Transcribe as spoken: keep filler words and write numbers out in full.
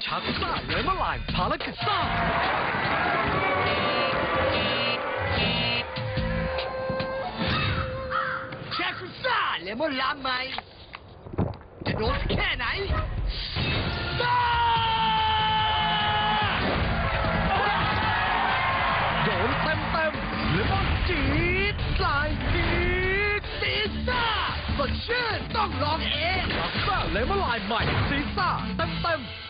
ชักซ่าเลมอนไลม์ภารกิจซ่าชักซ่าเลมอนไลม์ใหม่จะโดนแค่ไหนซ่าโดนเต็มเต็มเลมอนจี๊ดลายจี๊ดซีซ่าสดชื่นต้องลองเองชักซ่าเลมอนไลม์ใหม่ซีซ่าเต็มเต็ม